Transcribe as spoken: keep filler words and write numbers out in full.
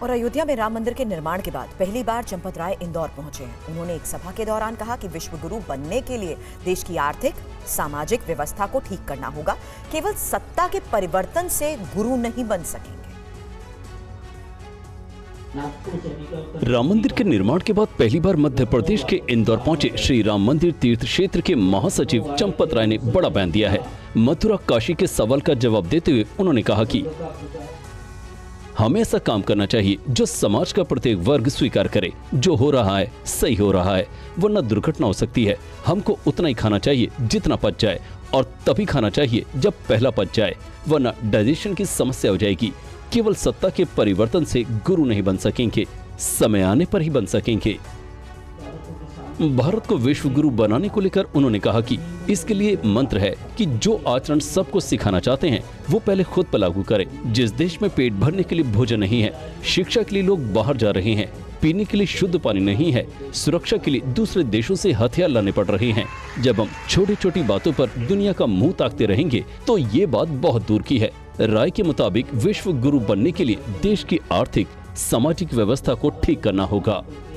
और अयोध्या में राम मंदिर के निर्माण के बाद पहली बार चंपत राय इंदौर पहुंचे हैं। उन्होंने एक सभा के दौरान कहा कि विश्व गुरु बनने के लिए देश की आर्थिक सामाजिक व्यवस्था को ठीक करना होगा। केवल सत्ता के परिवर्तन से गुरु नहीं बन सकेंगे। राम मंदिर के निर्माण के बाद पहली बार मध्य प्रदेश के इंदौर पहुंचे श्री राम मंदिर तीर्थ क्षेत्र के महासचिव चंपत राय ने बड़ा बयान दिया है। मथुरा काशी के सवाल का जवाब देते हुए उन्होंने कहा कि हमें ऐसा काम करना चाहिए जो समाज का प्रत्येक वर्ग स्वीकार करे। जो हो रहा है सही हो रहा है, वरना दुर्घटना हो सकती है। हमको उतना ही खाना चाहिए जितना पच जाए, और तभी खाना चाहिए जब पहला पच जाए, वरना डाइजेशन की समस्या हो जाएगी। केवल सत्ता के परिवर्तन से गुरु नहीं बन सकेंगे, समय आने पर ही बन सकेंगे। भारत को विश्व गुरु बनाने को लेकर उन्होंने कहा कि इसके लिए मंत्र है कि जो आचरण सबको सिखाना चाहते हैं वो पहले खुद पर लागू करें। जिस देश में पेट भरने के लिए भोजन नहीं है, शिक्षा के लिए लोग बाहर जा रहे हैं, पीने के लिए शुद्ध पानी नहीं है, सुरक्षा के लिए दूसरे देशों से हथियार लाने पड़ रहे हैं, जब हम छोटी छोटी बातों पर दुनिया का मुंह ताकते रहेंगे तो ये बात बहुत दूर की है। राय के मुताबिक विश्व गुरु बनने के लिए देश की आर्थिक सामाजिक व्यवस्था को ठीक करना होगा।